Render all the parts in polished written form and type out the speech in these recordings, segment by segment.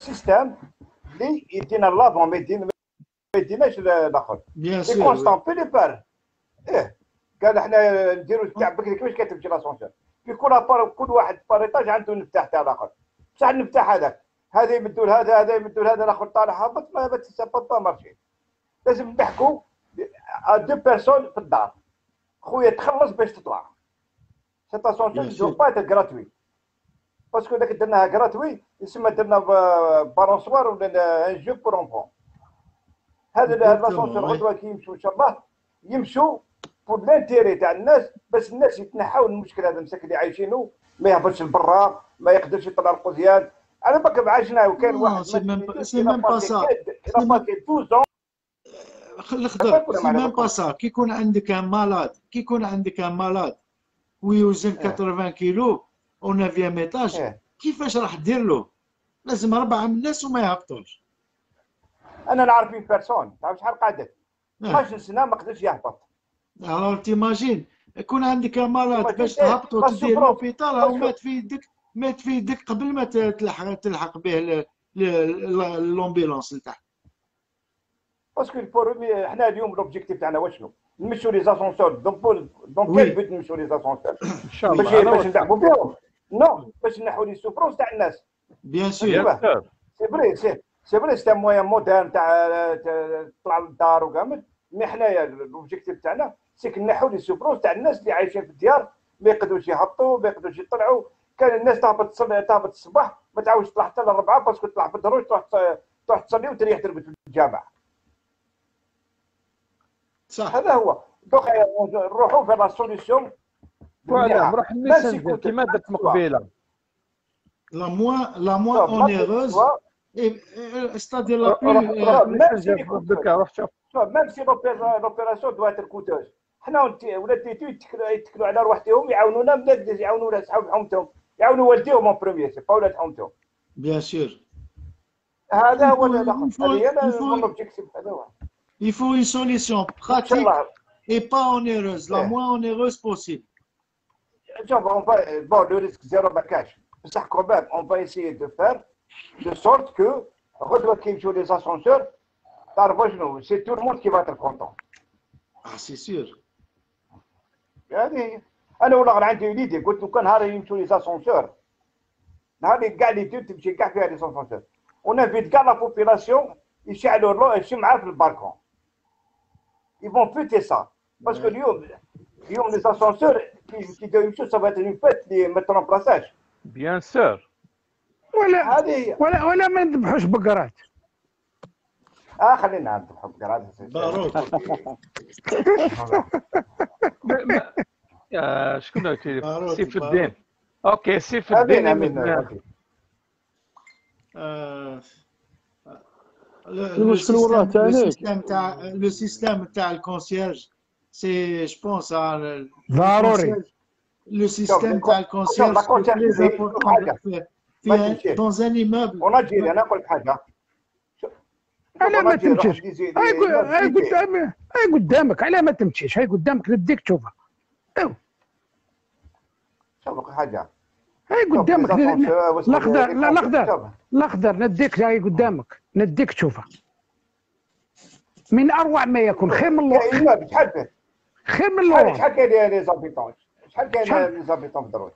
سيستم اللي يدينا لافون ما يديناش الاخر. بيان سي سور كونستون في لي بار. قال احنا نديرو تاع بكري كيفاش كتمشي لاسونسور في كل واحد باريطاج عنده المفتاح تاع الاخر. بصح المفتاح هذا يمدوا لهذا، هذا يمدوا لهذا، الاخر طالع هابط، ما تسبب با مارشي. لازم نحكوا دو بيرسون في الدار. خويا تخلص باش تطلع. سيت اسونسور جو با تاع غراتوي باسكو داك درناها غراتوي يسمى درنا بالونسوار ولا ان جو بور اونفون. هذا لاسونسور غدوه كي يمشوا ان شاء الله يمشوا بور لانتيري تاع الناس، باش الناس يتنحاو المشكل هذا المساكن اللي عايشينه، ما يهبطش لبرا، ما يقدرش يطلع القضيان. على بالك عايشنا وكان واحد سي ميم با سا باسي 12 الخضر سي ميم با سا. كي يكون عندك ان مالاد ويوزن 80 كيلو او 9 ايطاج، كيفاش راح دير له؟ لازم 4 من الناس وما يهبطوش. انا نعرف اون بيرسون تعرف شحال قعدت 12 سنه ما قدرش يهبط. الوغ تيماجين يكون عندك مالاد باش تهبطو تديه لوبيتال راهو مات في يدك قبل ما تلحق به لومبيلونس لتحت. باسكو حنا اليوم لوبجيكتيف تاعنا واشنو؟ نمشيو لي زاسونسور دون كيل بوت نمشيو لي زاسونسور ان شاء الله باش نلعبوا بهم؟ نو، باش نحو لي سوفرونس تاع الناس. بيان سور سي فري سي فري سي موان مودرن تاع تطلع للدار وكامل. مي حنايا لوبجيكتيف تاعنا سي نحو لي سوفرونس تاع الناس اللي عايشين في الديار، ما يقدروش يهبطوا، ما يقدروش يطلعوا. كان الناس تهبط الصباح ما تعاودش تطلع حتى ل4 باسكو تطلع في الدروج تروح تصلي وتريح تربط في الجامع. صح هذا هو. دوك نروحوا في لا سوليسيون. فوالا نروح النيسان كيما درت مقبيله. لا موان اونيروز ستادير لا بلو ميم سي لوبيراسيون دو اتر كوتوز. حنا ولاد تيتو يتكلوا على روحتهم، يعاونونا بلاد، يعاونوا صحاب حومتهم، يعاونوا والديهم اون بروميير سي با ولاد حومتهم. بيان سور هذا هو الاخر. هذا لوبجيكتيف هذا هو. Il faut une solution pratique et pas onéreuse, la moins onéreuse possible. Bon, le risque zéro ما كاش، بصح quand même on va essayer de faire de sorte que غدوه كي يمشيو لي زاسونسور تعرفوا شنو سي تو الموند كي va être content. سي سور. هذه انا ولا غير عندي ليدي قلت لو كان نهار يمشيو لي زاسونسور، نهار كاع لي تمشي كاع فيها لي زاسونسور ونافيت كاع لا بوبيلاسيون يشعلوا الشمعه في البالكون. Ils vont fêter ça. Parce que les ascenseurs qui doivent ça va être une fête qui mettent en place. Bien sûr. ولا ما نذبحوش بقرات. خلينا نذبحوا بقرات. باروك. شكون سيف الدين. اوكي سيف الدين. Le système تاع الكونسيرج سي جو بونس ضروري. Le système تاع الكونسيرج في dans un immeuble. انا جيري انا نقول لك حاجه. على ما تمشيش هاي قدامك على ما تمشيش، هاي قدامك نديك تشوفها. شوف حاجه هاي قدامك الاخضر. لا الاخضر نديك هاي قدامك نديك تشوفها. من اروع ما يكون، خير من اللور. خير من اللور. شحال كاين لي زابيتون؟ شحال كاين لي زابيتون في الدروج؟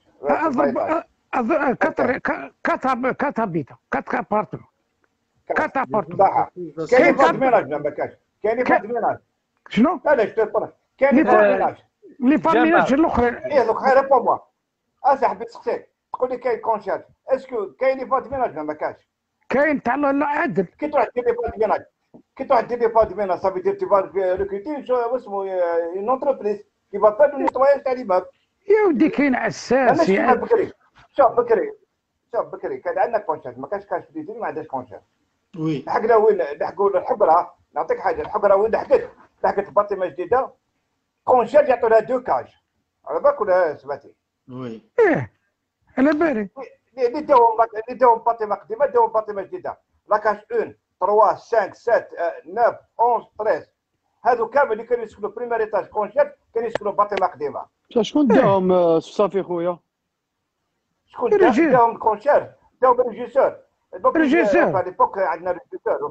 كات بيتا كات ابارتمون كات ابارتمون. كاين فات ميناج ما كاش. كاين فات ميناج. شنو؟ علاش تطرح؟ كاين فات ميناج. لي فات ميناج الاخرين. دوك خير با موا. صاحبي تسقسيك تقول لي كاين كونشيرج، اسكو كاين لي فات ميناج ما كاش؟ كاين تاع لا عدل. كي تروح دير لي فات ميناج، كي تروح دير لي فات ميناج صافي دير تي فال ريكروتي اسمو اون انتربريز كي فا فار نيتواياج تاع لي باب. يا ودي كاين عساس يعني شوف بكري كان عندنا كونشيرج، ما كاش في ما عندناش كونشيرج. وي لحقنا وين لحقوا الحقره. نعطيك حاجه، الحقره وين لحقت فاطمه جديده كونشيرج يعطوا لها 2 كاج على بالك ولا سمعتي؟ وي على بالي. اللي داوهم فاطمه قديمه داوهم فاطمه جديده لاكاج 1 3 5 7 9 11 13 هذو كامل اللي كانوا يسكنوا بريمير ايتاج كونشيرج كانوا يسكنوا فاطمه قديمه. شكون داهم صافي خويا؟ شكون داهم كونشيرج؟ داهم ريجيسور. ريجيسور ليبوك عندنا ريجيسور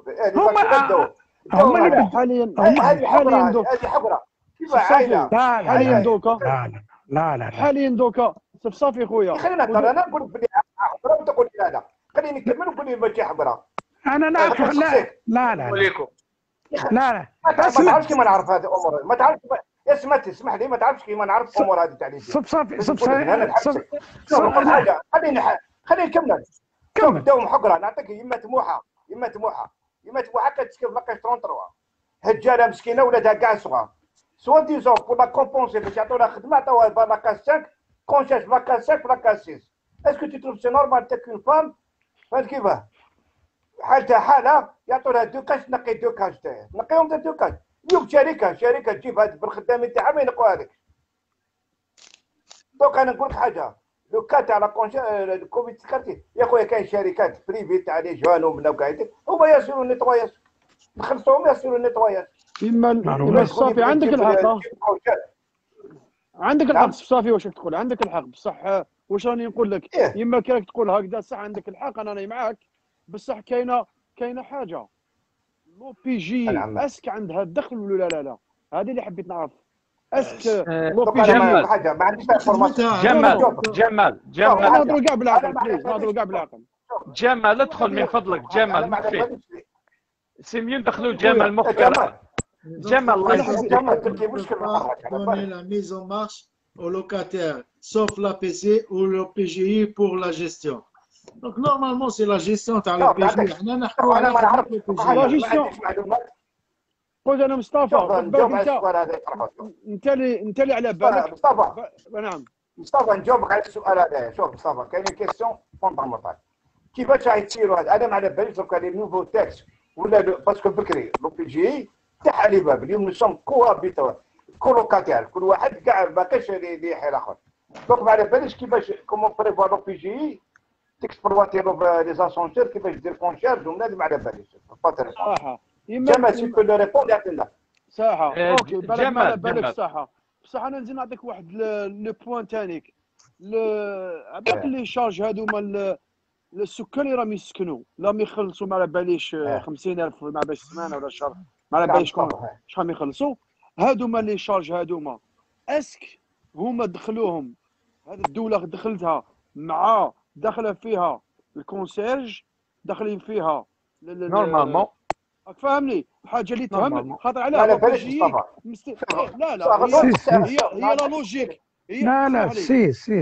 هما حاليا دوك هذه حقره كيف عايله حاليا دوكا لا حاليا دوكا صافي خويا خلينا ترى انا نقول بلي حقره وانت تقول لا لا خليني نكمل وقول لي ماشي حقره انا نعرف لا ما تعرفش كيما نعرف هذه الامور ما تعرفش اسمح لي ما تعرفش كيما نعرف الامور هذه تاع صافي خليني نكمل دوم حقره نعطيك يما طموحه كتسكن في لاكاج 33 هجاله مسكينه ولادها كاع صغار سوا ديزون بور لا كومبونسي باش يعطونا خدمه عطاوها لاكاج 5 كونشاج لاكاج 5 لاكاج 6 اسكو تي تروف سي نورمال تاك اون فام فهمت كيفاه حالتها حاله يعطوا لها دوكاج تنقي دوكاج تاعها نقيهم دوكاج اليوم شركه تجيب هذا بالخدامين تاعها ما ينقوا هذاك دوك انا نقول لك حاجه لو كان تاع لا كوفيد سكرتي يا خويا كاين شركات بريفي تاع لي جوان ومنا وكاين هما يسيروا النيطواياج نخلصوهم يسيروا النيطواياج إما صافي عندك الحق عندك الحق صافي واش تقول عندك الحق بصح واش راني نقول لك يما كي راك تقول هكذا صح عندك الحق انا راني معاك بصح كاينه حاجه لو بي جي اسك عندها الدخل ولا لا هذه اللي حبيت نعرف اسك لو بي جي حاجه ما عنديش انفورماسيون جمال نهضروا كاع بالعقل بليز نهضروا كاع بالعقل جمال ادخل من فضلك جمال مخفي سي ميو ندخلوا جمال مخفي جمال الله يحفظك مشكل la mise en marche aux locataires sauf l'APC ou le PGI pour la gestion. Donc normalement c'est la gestion تاع le PGI حنا نحكوا على لا جيستيون قول انا مصطفى انت اللي على بالك مصطفى نعم مصطفى نجاوبك على السؤال هذا شوف مصطفى كاين كيسيون فوندامونتال كيفاش غيصيروا هذا انا ما على باليش دوكا لي نوفو تاكس ولا باسكو بكري لو بي جي تاع لي باب اليوم نسون كوابيتو كولوكاتير كل واحد كاع ما كاش اللي حي الاخر دونك ما على باليش كيفاش كومون بريفوار لو بي جي تكسبلواتي لي زاسونسور كيفاش دير كونشيرج ومن هذا ما على باليش صح جمال سي كو لو ريبوند يعطينا صح اوكي بالك صح بصح انا نزيد نعطيك واحد لو بوان ثاني عباك اللي شارج هذوما السكان اللي راهم يسكنوا راهم يخلصوا ما على باليش 50,000 ما باليش سمانه ولا شهر ما على باليش شحال يخلصوا هذوما اللي شارج هذوما اسك هما دخلوهم هذه الدوله دخلتها مع داخله فيها الكونسيرج داخلين فيها نورمالمون راك فاهمني الحاجه اللي تهم خاطر على بيجي لا هي لا لوجيك لا سي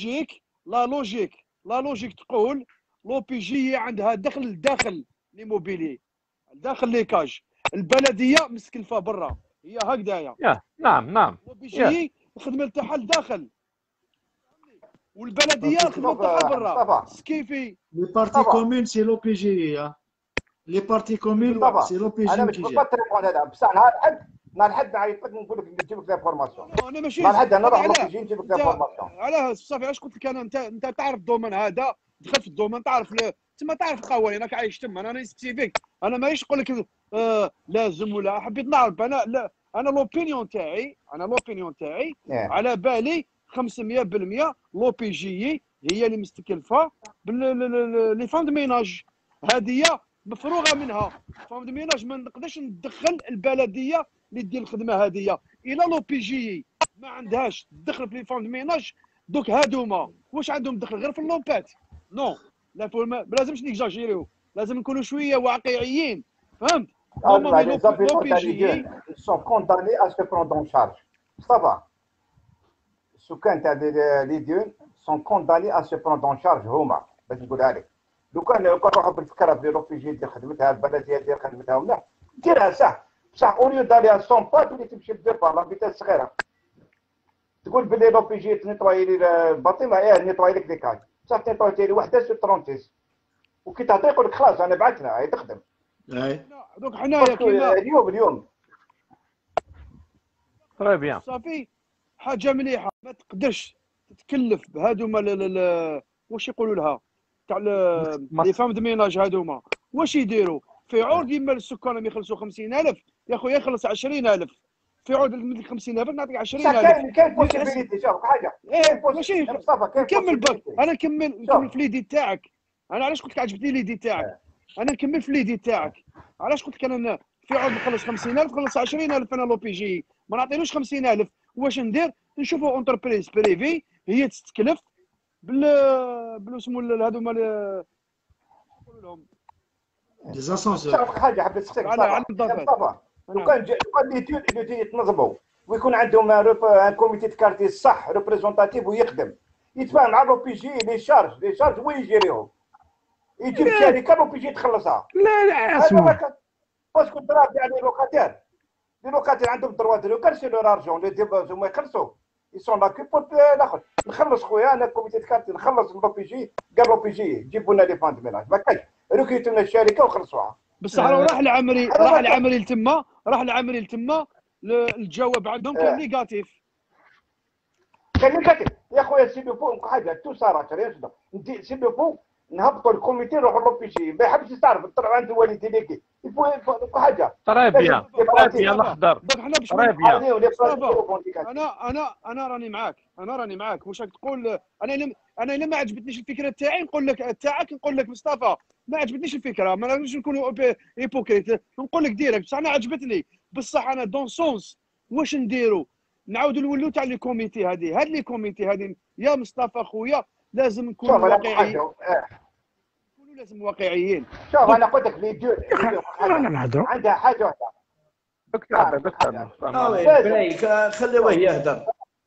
لا لوجيك تقول لو بي جي عندها دخل داخل ليموبيلي داخل ليكاج البلديه مسكلفه برا هي هكذايا نعم لو بي جي الخدمه تاعها لداخل والبلديه الخدمه تاعها برا كيفي لي بارتي كومون سي لو بي جي لي بارتي كومون سي لو بي جي انا مش بطريق هذا بصح نهار الحد نعيط لك نقول لك نجيب لك لافورماسيون انا ماشي نهار الحد انا نروح لو بي جي نجيب لك لافورماسيون علاه صافي علاش قلت لك انا انت تعرف الدومين هذا دخلت في الدومين تعرف تما تعرف القوانين راك عايش تما انا سبيسيفيك انا ماهيش نقول لك لازم ولا حبيت نعرف انا لوبينيون تاعي على بالي 500% لو بي جي هي اللي مستكلفه لي فاند ميناج هذه مفروغه منها فاند ميناج ما نقدرش ندخل البلديه اللي دير الخدمه هذه الى لو بي جي ما عندهاش تدخل في لي فاند ميناج دوك هادوما واش عندهم دخل غير في اللومبات نو لا ما لازمش نيكزاجيريو لازم نكونوا شويه واقعيين فهمت لو بي جي سون كونداني ا سو بروندر اون شارج مصطفى السكان تاع لي ديون سون كونداني ا سو بروندر اون شارج هما باش نقولها لك لو كان نروحوا بالفكره ديال لو بي جي دير خدمتها البلديه دير خدمتها ولا ديرها صح اوريو دالي 100 با تولي تمشي بدو با لابيتال صغيره تقول بلي لو بي جي تنيطواي لي الباطي ما نيطواي لك ديكاج صح تنيطواي لي وحده سو 36 وكي تعطي يقول لك خلاص انا بعثنا هي تخدم دوك حنايا كيما اليوم تري بيان صافي حاجه مليحه ما تقدرش تتكلف بهذوما واش يقولوا لها تاع لي فام دو ميناج هذوما واش يديروا في عرض يما السكان راهم يخلصوا 50,000 يا خويا يخلص 20,000 في عرض من 50,000 نعطيك 20,000 كاين بوسيبيليتي شوف حاجه ماشي نكمل باك انا نكمل في ليدي تاعك انا علاش قلت لك عجبتني ليدي تاعك، انا نكمل في ليدي تاعك. علاش قلت لك انا في عود نخلص 50,000 نخلص 20,000 انا لو بي جي، ما نعطيلوش 50,000. واش ندير؟ نشوفوا اونتربريز بريفي هي تستكلف بال اسمو هذوما نقولوا لهم لي زاسونسور. حاجه حبيت نسقسيك على الضفات. لو كان ليتود يتنظموا ويكون عندهم ان كوميتي دو كارتي صح ريبريزونتاتيف ويخدم يتفاهم مع لو بي جي لي شارج ويجيريهم، يجيب شركه لو بي جي تخلصها. لا اسمع باسكو ترى يعني لي لوكاتير عندهم دروا دو لوكال سي لور ارجون لي ديبوز هما يخلصوا يسون لا كيبوت ناخذ نخلص خويا انا كوميتي دو كارتي نخلص لو بي جي قال لو بي جي جيبوا لنا لي فاند ميلاج ما كاينش ركيتوا لنا الشركه وخلصوها. بصح راح العمري لتما الجواب عندهم كان نيجاتيف. كان نيجاتيف يا خويا سي لو فو حاجه تو صارت رياضه انت سي لو فو نهبطوا الكوميتي نروحوا لو بي جي ما يحبش تعرف طلعوا عند الوالد ديليكي يفو حاجه طرابيا الاخضر طرابيا. انا راني معاك واش راك تقول. انا الا ما عجبتنيش الفكره تاعي نقول لك تاعك، نقول لك مصطفى ما عجبتنيش الفكره، ما نقدرش نكونوا هيبوكريت، نقول لك ديريكت بصح انا عجبتني. بصح انا دون سونس واش نديروا؟ نعاودوا نولوا تاع لي كوميتي هذه لي كوميتي هذه يا مصطفى خويا لازم نكونوا واقعيين. لازم واقعيين. شوف انا قلت لك لي دو عندها حاجه واحده. دكتور بريك خليوه يهدر.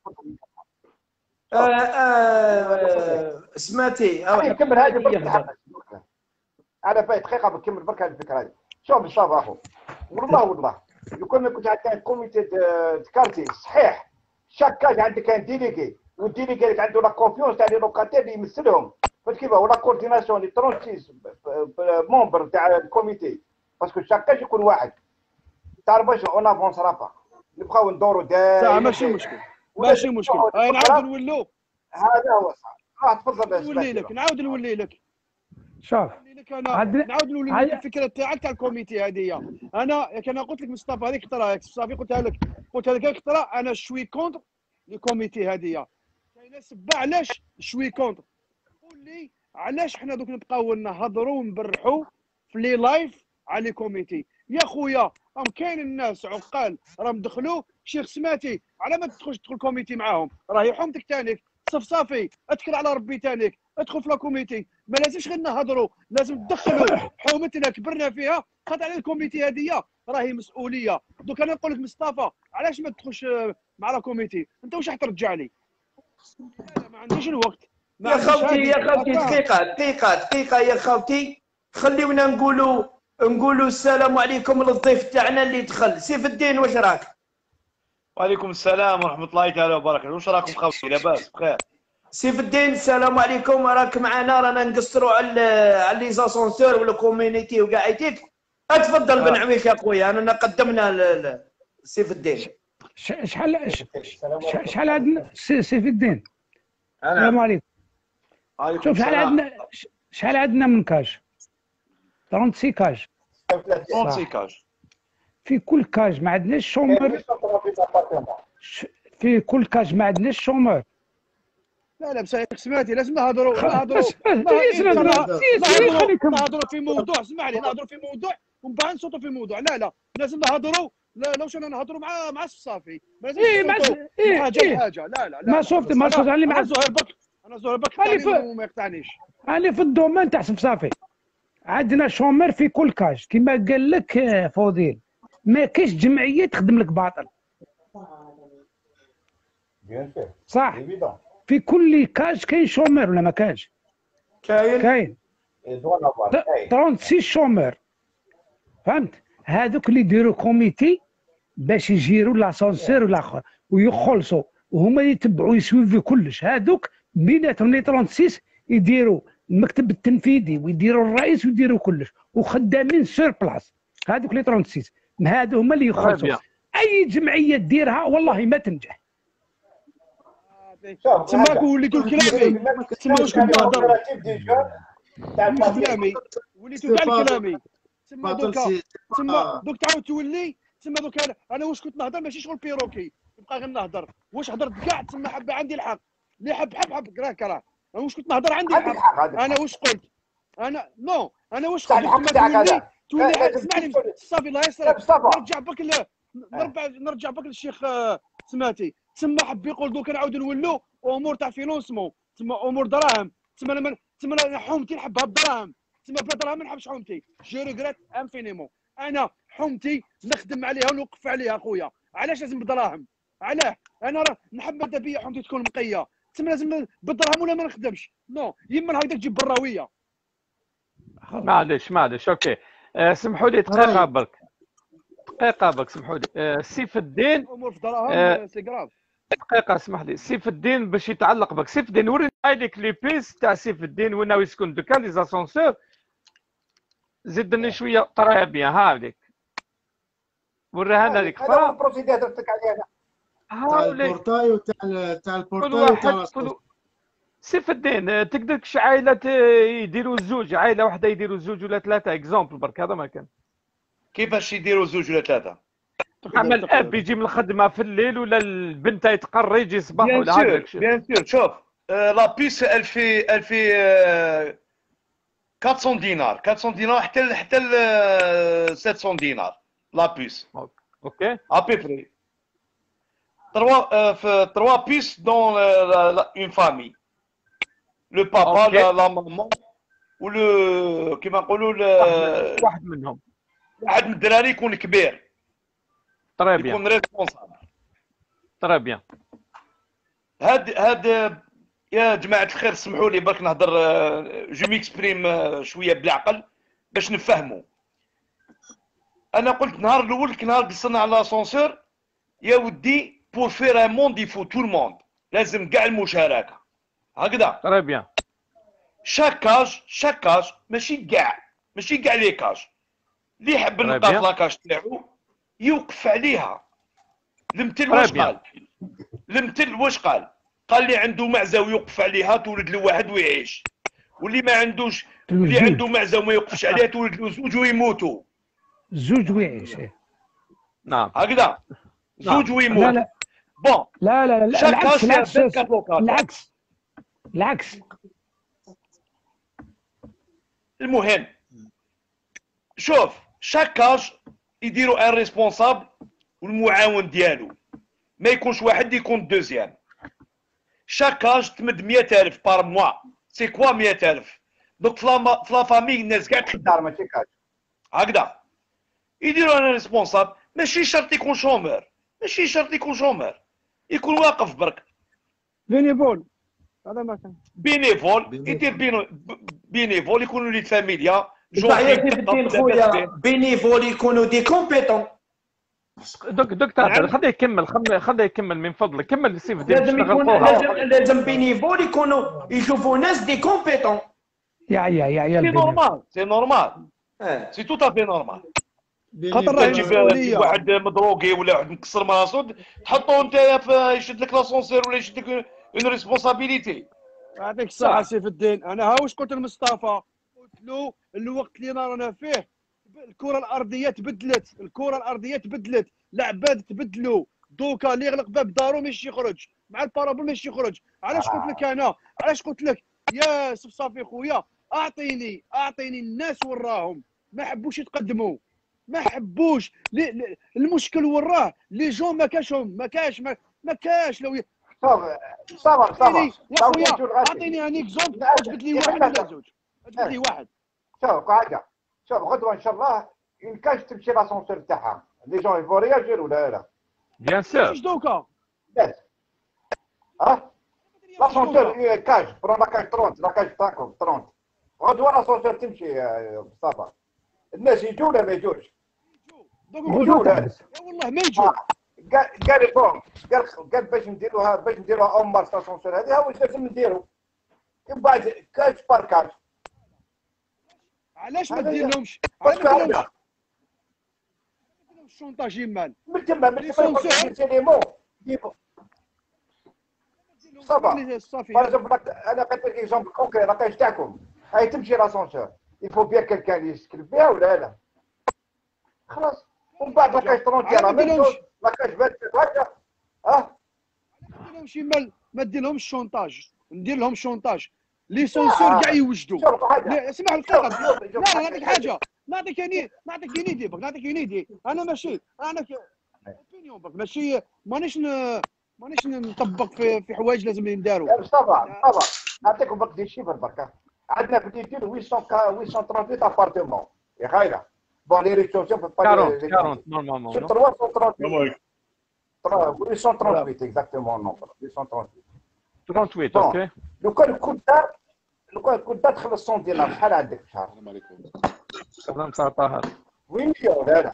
سمعتي نكمل هذه على بالي دقيقه بكمل برك هذه الفكره هذه. شوف مصطفى اخو والله لو كان كنت عندك كوميتي كارتي صحيح شاك كاج عندك ان ديليغي والديليغي اللي عنده لا كونفيونس تاع لي لوكاتير اللي يمثلهم فاش كيف ولا كورديناسيون لي 36 ممبر تاع الكوميتي باسكو شاك كاج يكون واحد تعرف باش اون افونس رابا نبقاو ندوروا داير ماشي مشكل نعاود نولوا. هذا هو صح. تفضل نعاود نولي لك شوف نعاود نولي لك الفكره تاعك تاع الكوميتي هذه. انا كان قلت لك مصطفى هذيك خطره صافي قلتها لك خطره. انا شوي كونتر لي كوميتي هذه. كاينه سبه علاش شوي كونتر. قول لي علاش حنا دوك نبقاو نهضروا ونبرحوا في لي لايف على لي كوميتي يا خويا؟ كاين الناس عقال راهم دخلوا شيخ سماتي على ما تدخل كوميتي معاهم راهي حومتك تانيك صافي اتكل على ربي تانيك ادخل في الكوميتي. ما لازمش غير نهضروا، لازم تدخلوا حومتنا كبرنا فيها خاطر على الكوميتي هذه راهي مسؤوليه. دوك انا نقول لك مصطفى علاش ما تدخلش مع الكوميتي؟ انت واش راح ترجع لي؟ لا ما عنديش الوقت يا خوتي دقيقه يا خوتي خليونا نقولوا السلام عليكم للضيف تاعنا اللي دخل. سيف الدين واش راك؟ وعليكم السلام ورحمه الله تعالى وبركاته. واش راكم خوتي؟ لاباس بخير؟ سيف الدين السلام عليكم. راك معنا رانا نقصروا على لي زاسونسور ولا كوميونيتي وكاع يتيك. اتفضل بن عميك يا خويا. انا قدمنا سيف الدين. شحال عندنا سيف الدين؟ السلام عليكم. شوف شحال عندنا من كاج؟ 36 كاج. 36 كاج. في كل كاج ما عندناش شومر. في كل كاج ما عندناش شومر. لا بصح سمعتي لازم نهضروا في موضوع. اسمع لي نهضروا في موضوع ومن بعد نصوتوا في موضوع. لا لازم نهضروا. لا لو شنا نهضروا مع الصافي ما لازمش حاجه. لا ما صوت علي مع زهير بك. انا زهير بك وما يقطعنيش. انا في الدومين تاع صافي عندنا شومر في كل كاج كما قال لك فوضيل. ما كاينش جمعيه تخدم لك باطل صح. في كل كاج كاين شومر ولا ما كاينش؟ كاين 36 شومر فهمت. هذوك اللي يديروا كوميتي باش يجيروا لاسانسير والاخر ويخلصوا وهما اللي يتبعوا يسويفوا كلش. هذوك بيناتهم لي 36 يديروا المكتب التنفيذي ويديروا الرئيس ويديروا كلش وخدامين سور بلاص. هذوك لي 36 هادو هما اللي يخلصوا. اي جمعيه ديرها والله ما تنجح. تماك وليتو كلامي. تما واش كنت نهضر كلامي وليتو كاع كلامي. تما دوك تعاود تولي. تما دوك انا واش كنت نهضر ماشي شغل بيروكي نبقى غير نهضر. واش هضرت كاع تما عندي الحق. اللي حب راك راه واش كنت نهضر عندي الحق. انا واش قلت انا نو انا واش صح الحق تاعك هذا تولي اسمعني صافي الله يسرك نرجع بك للشيخ سماتي تما حب يقول دوك نعاودوا نولوا امور تاع فينونسمون تما امور دراهم تما انا حومتي نحبها بالدراهم تما بلا دراهم ما نحبش حومتي جو ريغريت انفينيمون انا حومتي نخدم عليها ونوقف عليها خويا علاش لازم بالدراهم علاه انا راه نحب ماذا بيا حومتي تكون نقيه تما لازم بالدراهم ولا ما نخدمش نو يما هكذاك تجيب براويه معليش اوكي سمحوا لي دقيقه برك سمحوا لي سيف الدين امور في دراهم سي كراف دقيقه اسمح لي سيف الدين باش يتعلق بك سيف الدين وريني لك لي بيس تاع سيف الدين وين يسكن دوكا لي زاسونسور زدني شويه طراها بيان هاوليك وريها لنا ديك هذا هو البروسيدور درتك عليه تاع البورتاي وتاع البورتاي وتاع سيف الدين تقدر كش عائله يديروا الزوج عائله واحده يديروا الزوج ولا ثلاثه اكزومبل برك هذا ما كان كيفاش يديروا زوج ولا ثلاثه عمل الاب يجي من الخدمه في الليل ولا البنت يتقر يجي الصباح ولا هكذا بيان سور شوف لا بيس 400 دينار 400 دينار حتى 700 دينار لا بيس اوكي ابي بري 3 بيس دون اون فامي لو بابا لا ماما و لو كيما نقولوا واحد منهم واحد من الدراري يكون كبير طري بيان يكون ريسبونسابل طري بيان هاد يا جماعه الخير سمحوا لي برك نهضر جو ميكسبريم شويه بالعقل باش نفهموا. انا قلت نهار الاول كي نهار قصرنا على لاسونسور يا ودي بور فير ان موند يفو تو الموند لازم كاع المشاركه هكذا طري بيان شاكاج ماشي كاع لي كاج اللي يحب نقاط لاكاج تاعو يوقف عليها. المثل واش قال اللي عنده معزه ويوقف عليها تولد له واحد ويعيش، واللي ما عندوش اللي عنده معزه وما يوقفش عليها تولد له زوج ويموتوا. زوج ويعيش نعم هكذا زوج ويموت. لا بون لا العكس المهم شوف شاكاج يديروا ان ريسبونسابل والمعاون ديالو ما يكونش واحد يكون دوزيام. شاكاج تمد 100,000 بار موا سي كوا 100,000 دوك في لا فامي الناس كاع دار ماشي كاج هكذا يديروا ان ريسبونسابل. ماشي شرط يكون شومور يكون واقف برك بينيفول هذا ما كان بينيفول يدير بينيفول يكونوا لي فاميليا خويا بينيفول يكونوا دي كومبيتون. دكتور خليه يكمل من فضلك كمل سيف لازم بينيفول يكونوا يشوفوا ناس دي كومبيتون. يا سي نورمال سي تو تافي نورمال. خاطر راه تجيب واحد مدروكي ولا واحد مكسر مراسو تحطو انت يشد لك لاسونسير ولا يشد لك اون ريسبونسابيليتي. يعطيك الصحة سيف الدين. انا ها واش قلت لمصطفى قلت له الوقت اللي رانا فيه الكرة الأرضية تبدلت العباد تبدلوا دوكا اللي يغلق باب دارو ماشي يخرج مع البارابول ماشي يخرج. علاش قلت لك علاش قلت لك يا صفصافي خويا اعطيني الناس وراهم ما حبوش يتقدموا ما حبوش المشكل وراه لي جون ما كاش لو صبر يا خويا اعطيني ان اكزومبل تجبد لي واحد ولا زوج تجبد لي واحد. شوف غدوه ان شاء الله ان كاش تمشي لاسونسور تاعها لي جون يفو رياجير ولا لا بيان سور ايش دوكا لاسونسور كاش برون لاكاج 30 لاكاج تاعكم 30 غدوه لاسونسور تمشي مصطفى الناس يجوا ولا ما يجوش والله ما يجوا. قال لي بون قال باش نديروها اون مارس لاسونسور هذه واش لازم نديروا من بعد كاش بار كاش. علاش ما ديرلهمش الشونطاج يمال من تما ليمون صافا انا قلت لك اكزومبل كونكري لاكاج تاعكم هاي تمشي لاسونسور يفو بيان كالكان يسكن بها ولا لا خلاص. ومن بعد لاكاج 30 لاكاج 27 ما ديرلهمش الشونطاج ندير لهم شونطاج لي سونسور كاع يوجدوا. اسمح لي دقيقه، لا نعطيك حاجه، نعطيك ينيدي بك، نعطيك ينيدي. انا ماشي انا اوبينيون بك، مانيش نطبق في حوايج لازم ينداروا. طبعا نعطيكم بك دي شيفر برك. عندنا في ديتيل 838 ابارتمون يا خايله. بون لي ريتوشن في 40 نورمالمون 338 838 اكزاكتومون نومبر 38 اوكي. لو كان كنت دار تخلص 100 دينار شحال عندك في الشهر؟ السلام عليكم. سلام طاهر. 8 مليون لا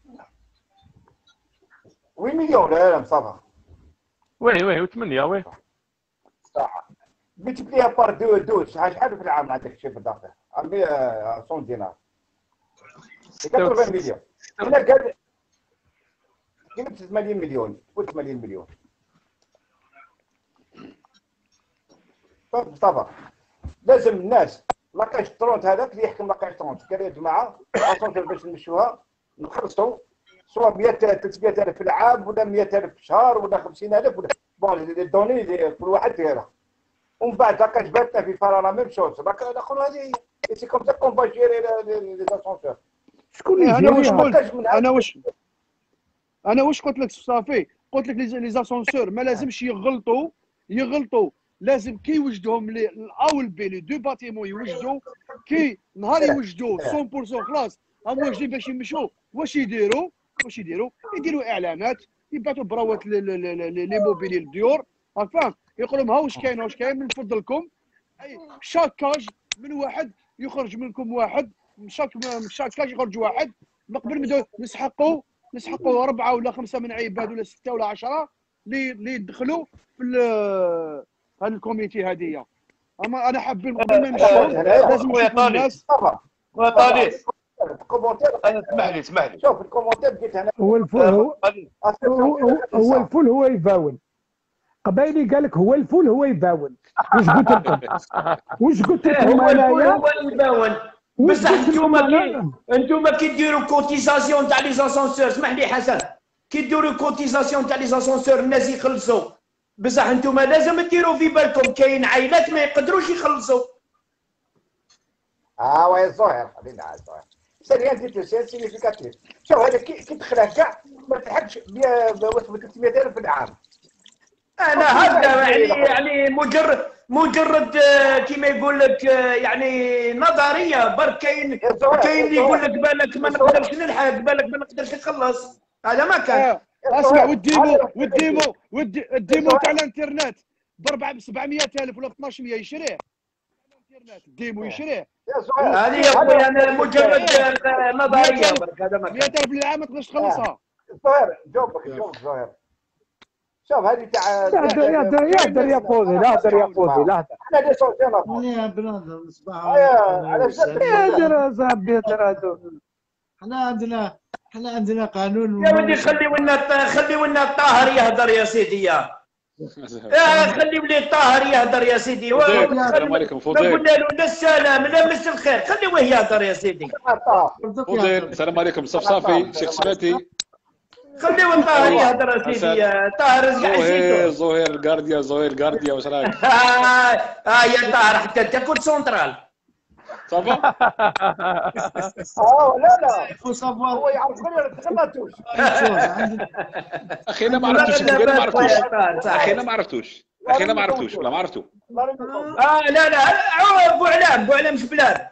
8 مليون لا مصطفى. وي 8 وي صح. ملتبليها بار 2 شحال في العام عندك شي بالضبط؟ 100 دينار 80 مليون. هنا قال 80 مليون 80 مليون. مصطفى لازم الناس لاكاج طرونت هذاك اللي يحكم لاكاج طرونت قال يا جماعه اسونسير باش نمشوها نخلصوا سواء 100 300000 في العام ولا 100000 في الشهر ولا 50000 ولا بون لي دوني كل واحد ديالها. ومن بعد لاكاج باتنا في فرا ميم شوز الاخر هذه هي سي كوم سا كون با جيري لي اسونسير. شكون اللي يجيريها؟ انا واش قلت لك صافي، قلت لك لي زاسونسور ما لازمش يغلطوا، لازم كي يوجدوهم الاو والبي لي دو باتيمون يوجدوا، كي نهار يوجدوا 100% خلاص هم واجدين باش يمشوا. واش يديروا؟ يديروا اعلانات، يبعثوا براوات لي موبيلي للديور، راك فاهم؟ يقولوا لهم ها واش كاين من فضلكم اي شاك كاج من واحد يخرج منكم واحد، شاك كاج يخرج واحد. من قبل نبداو نسحقوا 4 ولا 5 من عباد ولا 6 ولا 10 اللي يدخلوا في هذه الكوميتي هذه. اما انا حابين قبل ما نمشيو لازم نشوفوا الناس. طالب اسمح لي شوف الكومونتير قلت انا هو الفول هو يباون. قبايلي قال لك هو الفول هو يباون. واش قلت لكم انايا؟ هو يباون بصح انتوما كي ديروا كوتيزاسيون تاع لي زاسونسور، اسمح لي حسن، كي ديروا كوتيزاسيون تاع لي زاسونسور الناس يخلصوا، بصح انتوما لازم ديروا في بالكم كاين عائلات ما يقدروش يخلصوا. وي الظاهر خلينا على الظاهر. سي ديتو سي سينيفيكاتيف. شوف هذا كي تدخلها كاع ما تلحقش ب 300000 في العام. انا هذا يعني مجرد كيما يقول لك يعني نظريه برك. كاين اللي يقول لك بالك ما نقدرش نلحق، بالك ما نقدرش نخلص، هذا ما كان. اسمع والديمو تاع الانترنت ب 700,000 ولا 1200 يشريه الانترنت، الديمو يشريه. هذه يا خويا انا مجرد نظريه برك، هذا ما كان. 100,000 للعام ما تقدرش تخلصها. الظاهر جاوبك الظاهر. شوف هذه تاع يهدر يا قوضي، لا احنا لي صوتنا يا بنادم صباح علاش يهدر صاحبي ترى. احنا عندنا قانون. يا ودي خليو لنا الطاهر يهدر يا سيدي، خليو لي الطاهر يهدر يا سيدي. السلام عليكم فضيل. قلنا له لا السلام لا مس الخير، خليوه يهدر يا سيدي. فضيل السلام عليكم صفصافي شيخ سماتي. خليو الطاهر يهدر يا سيدي. طاهر زهير القارديا واش رايك؟ يا طاهر حتى انت كنت سونترال. صافا؟ لا هو يعرف غير ما تخلاتوش. اخي انا ما عرفتوش اخي انا ما عرفتوش ولا ما عرفتو. لا بو علام شبلان.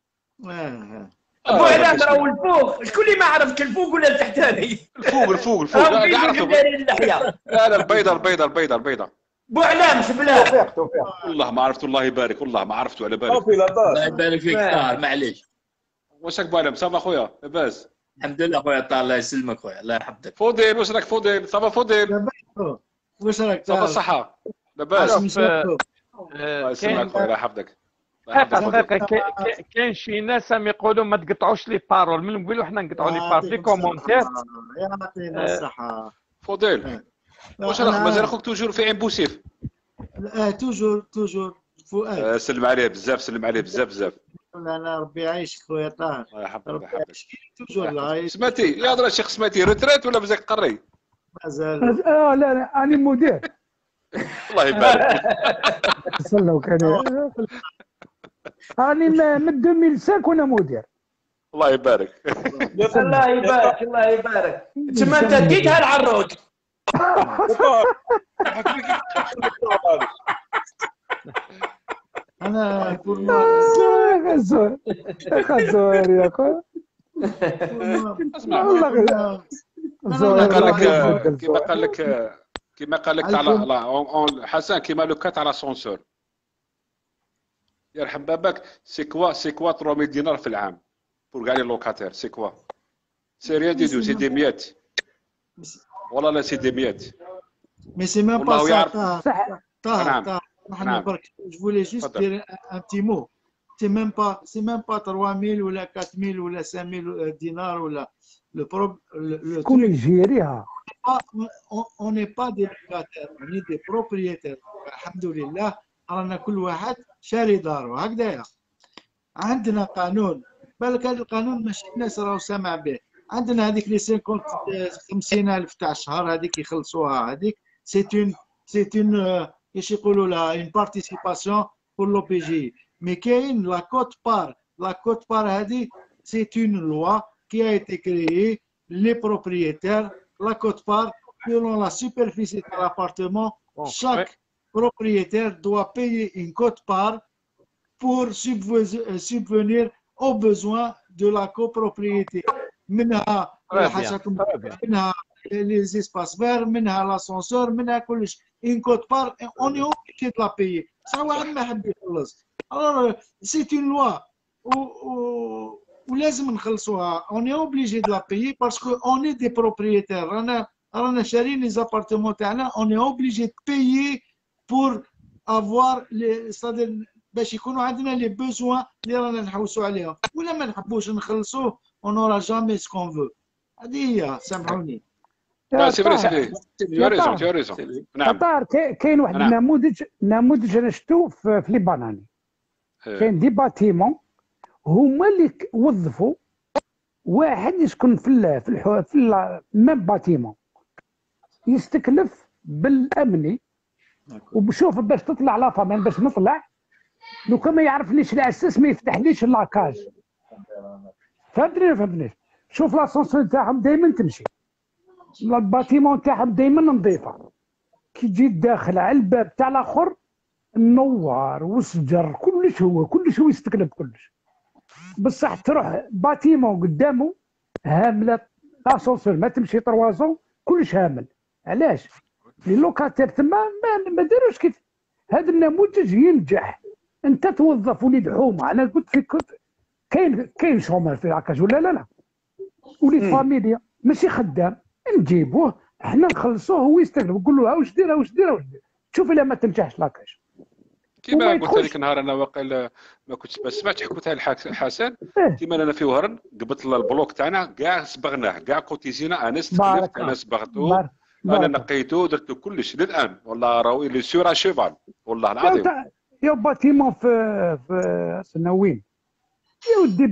ابو علام راهو الفوق. شكون اللي ما عرفش الفوق ولا التحتاني؟ الفوق لا عرفتو. لا البيضه بو علام شبلان. والله ما عرفت، الله يبارك، والله ما عرفتو على بالك. الله يبارك فيك طاهر معليش. واش راك بالهم؟ صافا خويا لاباس؟ الحمد لله خويا طاهر الله يسلمك خويا الله يحفظك. فضيل واش راك فضيل؟ صافا فضيل واش راك؟ صافا الصحة لاباس؟ الله يسلمك خويا الله يحفظك. كاين شي ناس يقولوا ما تقطعوش لي بارول، من نقولوا حنا نقطعوا لي بارول في كومونتير. يعطينا الصحة. فضيل واش راك مازال اخوك توجور في عين بوسيف؟ توجور فؤاد. سلم عليه بزاف. انا ربي يعيشك خويا طاهر. الله يحفظك. توجور سمعتي يا هضره الشيخ، سمعتي روتريت ولا مازال قري؟ مازال. لا انا مدير. الله يبارك. صلوا كان راني من 2005 وانا مدير. الله يبارك. الله يبارك الله يبارك. تما انت ديتها العروض. انا خزور يا اخو. اسمع كيما قال لك على حسن كيما لو كات على سونسور يرحم بابك. سي كوا 3000 دينار في العام بور كاع لي لوكاتير. سي كوا سي ريان دي دو سي دي ميات والله لا سي دي ميات. مي سي ميم با صح. نعم نحن برك جو فولي جوست دير ان بتي مو. سي ميم با 3000 ولا 4000 ولا 5000 دينار ولا le شكون يجيريها؟ on n'est pas des locataires, on est des propriétaires. الحمد لله رانا كل واحد شاري داره هكذايا. عندنا قانون، بالك هذا القانون ماشي الناس راهو سامع به. عندنا هذيك لي 50,000 تاع الشهر هذيك يخلصوها. هذيك سي اون كيش يقولوا لها اون بارتيسيباسيون بور لو بي جي. مي كاين لا كوت بار هذه سي اون لوا qui a été créé, les propriétaires, la quote-part, selon la superficie de l'appartement, chaque propriétaire doit payer une quote-part pour subvenir aux besoins de la copropriété. منها les espaces verts, منها l'ascenseur, منها كلش. Une quote-part, on est obligé de la payer. Ça واحد ما حب يخلص. Alors, c'est une loi. ولازم نخلصوها. on est obligé de la payer parce que on est des propriétaires. رانا شارين لي زابارتمون تاعنا. on est obligé de payer pour avoir les باش يكونوا عندنا لي بوزوان اللي رانا نحوسوا عليهم. ولا ما نحبوش نخلصوه on n'aura jamais ce qu'on veut. هذه هي. سامحوني. سي فري تي ريزون. نعم كاين واحد نموذج انا شفتو في لي باناني. كاين دي باتيمون هما اللي وظفوا واحد يسكن في ميم باتيمون يستكلف بالامني. وبشوف باش تطلع لا فامين باش نطلع لو كان ما يعرفنيش الاساس ما يفتحليش لاكاج. فهمتني شوف لاسونسور تاعهم دائما تمشي. الباتيمون تاعهم دائما نظيفه. كي تجي داخل على الباب تاع الاخر النوار والشجر كلش هو يستكلف كلش. بصح تروح باتيمون قدامه هامله لاسونسور ما تمشي طروازون كلش هامل. علاش؟ لي لوكاتير تما ما داروش كيف. هذا النموذج ينجح. انت توظف وليد حومه. انا قلت فيك كاين شومر في العكاج ولا لا وليد فاميليا ماشي خدام. نجيبوه احنا نخلصوه هو يستقبل. نقول له واش دير شوف الا ما تنجحش لاكاج. كيما قلت لك نهار انا واقيلا ما كنتش ما سمعتش حكوتها الحسن. كيما انا في وهران قبضت البلوك تاعنا كاع صبغناه كاع كوتيزينا. انا استخلفت انا صبغته انا نقيته درت كلش للان والله راهو لي سور شيفال والله العظيم. يا باتيمون في سنوين يا ودي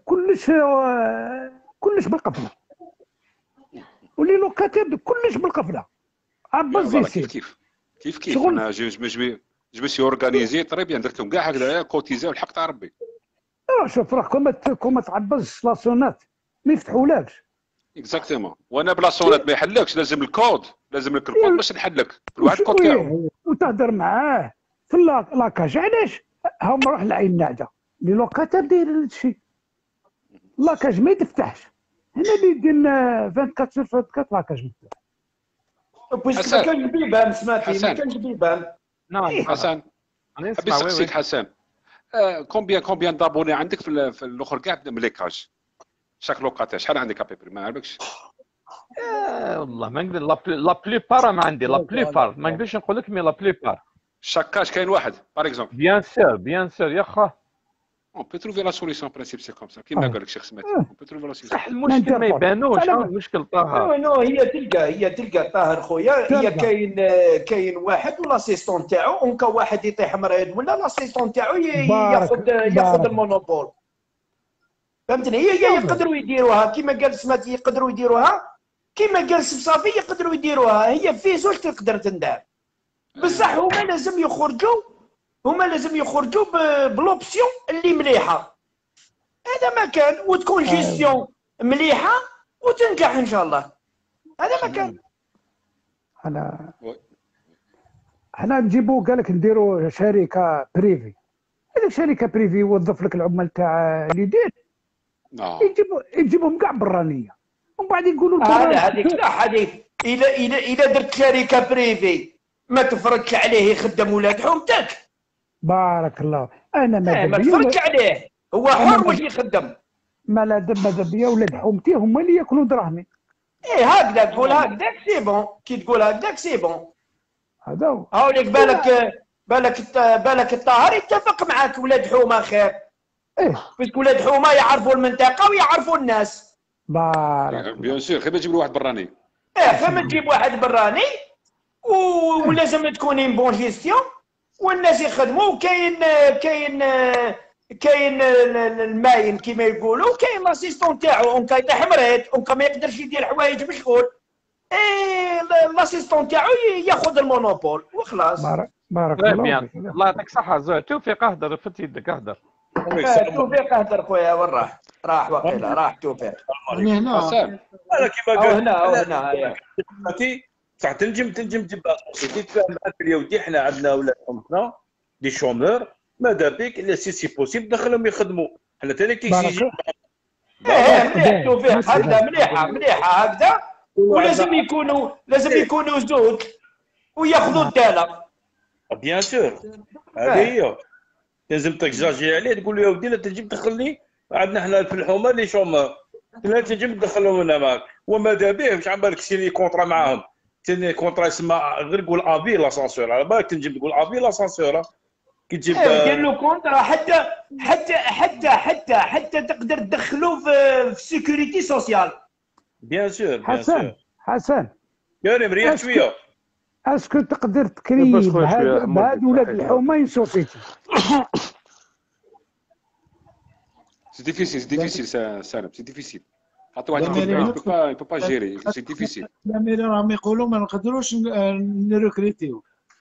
كلش بالقفله. ولي لوكاتير كلش بالقفله. عباس كيف انا جو مي سي اورغانيزي طري بيان درتهم كاع هكذايا كوتيزي والحق تاع ربي. شوف راه كون ما تعبزش لاسونات ما يفتحولكش. اكزاكتومون. وانا بلاصونات ما يحلكش لازم الكود باش نحلك. كل واحد الكود تاعو. وتهضر معاه في لاكاج. علاش؟ هم روح العين النعده. لي لوكاتير داير هذا الشيء. لاكاج ما يتفتحش. هنا اللي يدير 24/24 لاكاج مفتوح. بويسك ما كانش بيبان. سمعتي ما كانش بيبان. نعم حسن حبيت نسقسيك حسن. كومبيان دابوني عندك في الاخر كاع مليكاج شاك لوكاتير شحال عندك ابيبري ما عرفكش؟ والله ما نقدر. لا بليبار ما عندي. لا بليبار ما نقدرش نقول لك مي لا بليبار. شاكاج كاين واحد باغ اكزومبل. بيان سور يا خا. On peut trouver la solution, en principe, c'est comme ça. كيما قال لك شيخ سماتي. On peut trouver la solution. صح المشكل ما يبانوش. المشكل طاهر. نو هي تلقى طاهر خويا. هي كاين واحد والاسيستون تاعو اونكا واحد يطيح مريض ولا الاسيستون تاعو ياخذ المونوبول. فهمتني؟ هي يقدروا يديروها كيما قال سماتي. يقدروا يديروها كيما قال صافي يقدروا يديروها. هي في زوج تقدر تندار. بصح هما لازم يخرجوا بلوبسيون اللي مليحه. هذا ما كان، وتكون جيستيون مليحه وتنجح ان شاء الله. هذا ما كان. حنا نجيبو قال لك نديرو شركه بريفي. هذيك شركه بريفي يوظف لك العمال تاع اليدين، يجيبهم كاع برانيه ومن بعد يقولوا هذيك لا، هذيك اذا درت شركه بريفي ما تفرضش عليه يخدم ولاد حومتك. بارك الله. انا ما تفرضش عليه، هو حر واش يخدم. ماذا بيا ولاد حومتي هما اللي ياكلوا دراهمي. هكذا تقول، هكذاك سي بون. كي تقول هكذاك سي بون. هذا هو. هاوليك بالك الطاهر يتفق معاك. ولاد حومه خير. باسكو ولاد حومه يعرفوا المنطقه ويعرفوا الناس. بارك بيان سور. خير تجيب له واحد براني. خير تجيب واحد براني ولازم تكون ان بون جيستيون والناس يخدموا. كاين الماين كيما يقولوا، كاين لاسيستون تاعو اونكا يطيح مريض، اونكا ما يقدرش يدير حوايج مشغول، لاسيستون تاعو ياخذ المونوبول وخلاص. بارك الله فيك. الله يعطيك الصحة زوج. توفيق اهدر، فت يدك اهدر. توفيق اهدر خويا. وين راح وقيله راح توفيق. هنا انا كيما قلت هنا صح تنجم تجيب اسوسيتي تفاهم معاك يا ودي. حنا عندنا ولاد حومتنا دي شومور، ماذا بك الا سي بوسيبل دخلهم يخدموا. حنا ثاني كيجي مليح توفيق. هكذا مليحه هكذا. ولازم يكونوا زوج وياخذوا الداله. بيان سور. هذه هي. لازم تكزاجي عليه، تقول له يا ودي لا تجي تدخلني. عندنا حنا في الحومه لي شومور، لا تجي تدخلهم هنا معاك. وماذا به واش عم بالك سيني كونطرا معاهم. سيني كونطرا يسمى غير قول افي لاسانسور. على بالك تنجم تقول افي لاسانسور كي تجيب دير له كونطرا حتى تقدر تدخلوه في سيكوريتي سوسيال. بيان سور. حسن كريم ريح شويه. اسكو تقدر تكري بهاد ولاد الحومه سوسيتي؟ سي ديفيسيل سالم. سي ديفيسيل. خاطر واحد يكون با جيري. سي ديفيسيل. الاميري راهم يقولوا ما نقدروش نريكريتيو.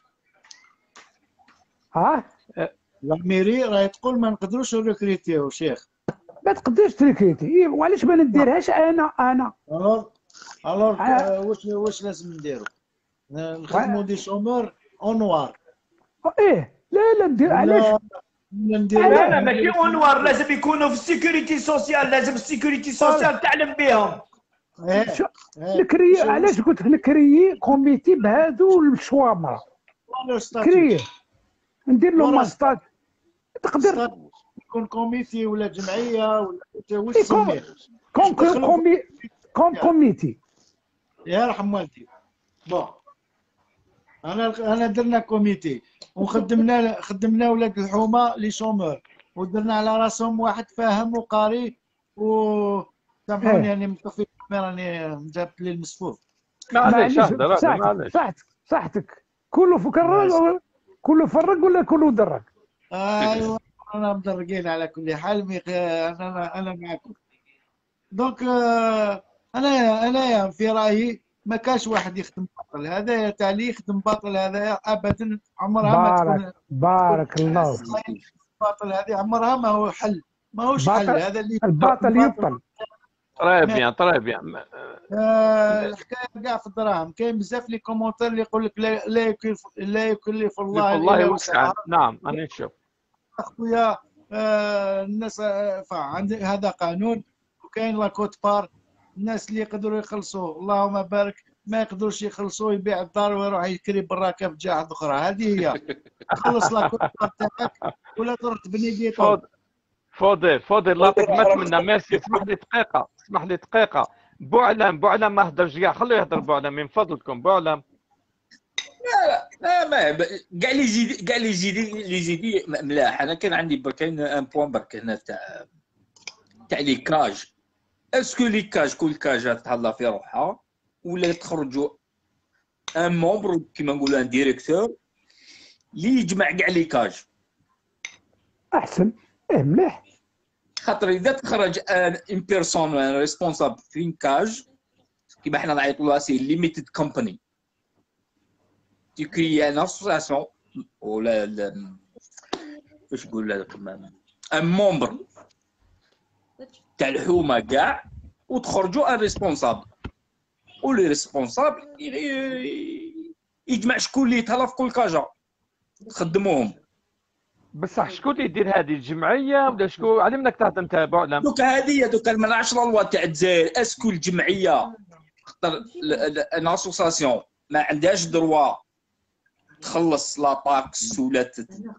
الاميري راه تقول ما نقدروش نريكريتيو شيخ. ما تقدرش تريكريتي. وعلاش ما نديرهاش انا؟ الوغ واش لازم نديرو؟ نخدمو دي شومور اون نوار. لا ندير. علاش؟ لا ماشي اون نوار، لازم يكونوا في السيكوريتي سوسيال. لازم السيكوريتي سوسيال تعلم بهم. نكري. علاش قلت لك نكري كوميتي بهادو الشوامره. كري ندير له ماستاد. تقدر يكون كوميتي ولا جمعيه ولا واش تسميه؟ كوميتي. يرحم والدي. بون انا درنا كوميتي وخدمنا ولاد الحومه لي شومور، ودرنا على راسهم واحد فاهم وقاري سامحوني يعني مطفي راني جابت لي المصفوف. معليش صحتك. كله فكر، كله فرق ولا كله درك؟ ايوا انا مدرقين على كل حال. انا معكم. دونك انا في رايي ما كاش واحد يخدم باطل. هذا تاع اللي يخدم باطل هذا ابدا عمرها ما تكون. بارك الله. باطل هذه عمرها ما هو حل، ماهوش حل. هذا اللي الباطل يبطل. طري بيان. الحكايه كاع في الدراهم. كاين بزاف لي كومونتير اللي يقول لك لا يكلف الله الا وسعها. نعم انا نشوف اخويا. الناس عندك هذا قانون، وكاين لا كوت بار. الناس اللي يقدروا يخلصوا اللهم بارك، ما يقدروش يخلصوا يبيع الدار ويروح يكري براكه في جهه اخرى. هذه هي. خلص لا كوت بار تاعك ولا تروح تبني بيتك. فاضل الله يعطيك منا. ميرسي. اسمح لي دقيقه. بوعلم ما هدرش كاع. خليه يهدر بوعلم من فضلكم. بوعلم ما كاع لي زيدي ملاح. انا كان عندي كاين ان بوان برك هنا تاع لي كاج. اسكو لي كاج كل كاجه تهلا في روحها ولا تخرجوا ان مومبر كيما نقولوا ان ديريكتور اللي يجمع كاع لي كاج احسن. مليح. خاطر اذا تخرج ان بيرسون ريسبونسابل في كاج كيما حنا نعيطوا لها سي ليميتد كومباني. تكري ان اسوسياسيون ولا واش نقول لكم ان مومبر تاع الحومه كاع وتخرجوا ان ريسبونسابل ولي ريسبونسابل يجمع شكون اللي يتهلا في كل كاجا تخدموهم. بصح شكون اللي يدير هذه الجمعيه ولا شكون على منك تاع نتابع ولا دوك هذه دوك من 10 لوا تاع الجزائر اسكو الجمعيه خاطر ان اسوسياسيون ما عندهاش دروا تخلص لا طاكس ولا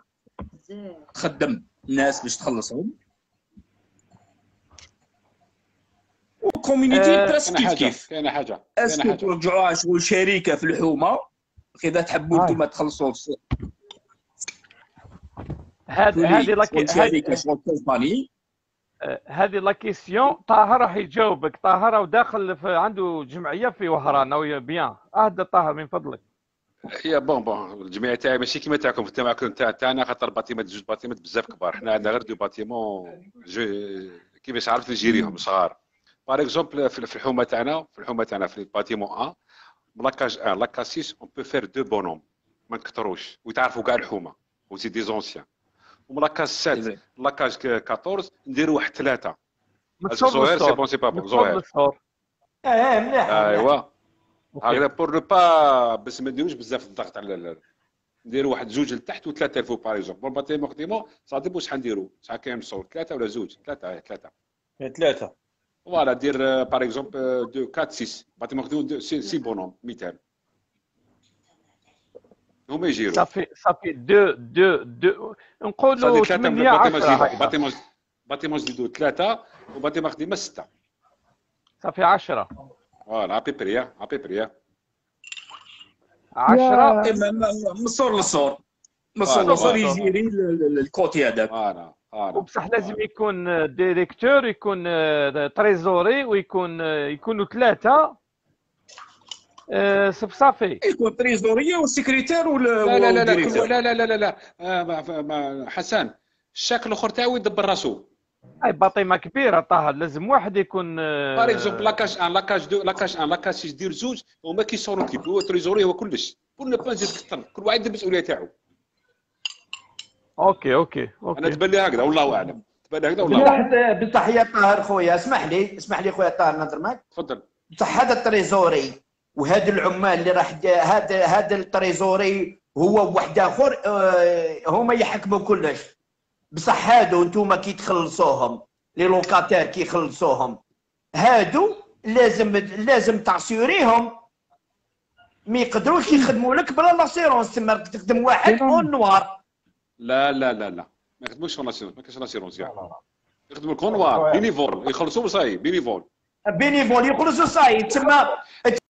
تخدم الناس باش تخلصهم وكوميونيتي براسك كيف كاينه حاجه اسكو ترجعوها شغل شركه في الحومه اذا تحبوا انتم تخلصوا هذه لا كيسيون. طاهر راح يجاوبك. طاهر وداخل عنده جمعيه في وهران او بيان. اهدى طاهر من فضلك. هي بون الجمعيه تاعي ماشي كيما تاعكم تاعنا خاطر باتيمات جوج باتيمات بزاف كبار. حنا عندنا غير دو باتيمون كيفاش عرفت نجيريهم صغار. باغ اكزومبل في الحومه تاعنا في الباتيمون 1 لاكاج 1 لاكاج 6 اون بو فير دو بونوم ما نكثروش ويتعرفوا كاع الحومه وسي دي زونسيان. وملاكاج 7 لاكاج 14 نديروا واحد 3 زهير سي بون سي با بون زهير مليح ايوا هكذا بور نو با باش ما نديروش بزاف الضغط على نديروا واحد زوج لتحت وثلاثه الفوق باغ اكزومبل بون باتيمون صافي شحال نديروا شحال كاين مصور 3 ولا زوج 3 فوالا دير باغ اكزومبل 2 4 6 باتيمون 6 بونوم مثال هما يجيروا صافي 2 نقولوا 8 10 باتيمون جديدو 3 وباتيمون قديمه 6 صافي 10 فوالا ابي بريا 10 مصور للصور يجيري الكوتي هذاك. فوالا وبصح لازم يكون ديريكتور يكون تريزوري يكونوا 3 صافي يكون تريزوريه والسكرتير ولا لا حسن الشكل الاخر تاعو يدبر راسو. اي باطيمه كبيره طاهر لازم واحد يكون باغ اكزومبل لاكاج 1 لاكاج 2 لاكاج 1 لاكاج 6 دير زوج وما كيصورو كيب هو تريزوري هو كلش كل با نزيد كثر كل واحد يدير المسؤوليه تاعو. اوكي انا تبان لي هكذا والله اعلم تبان لي هكذا والله اعلم. بصح يا طاهر خويا اسمح لي خويا طاهر نهضر معك. تفضل. بصح هذا التريزوري وهذا العمال اللي راح هذا التريزوري هو واحد اخر هما يحكموا كلش. بصح هادو انتوما كي تخلصوهم لي لوكاتير كي يخلصوهم هادو لازم تعسيوريهم ما يقدروش يخدموا لك بلا لاسيرونس. تما تخدم واحد اون نوار. لا ما يخدموش لاسيرونس ما كاينش لاسيرونس كاع يخدموا الكونوار بينيفول يخلصوا صاي بينيفول يخلصوا صاي تما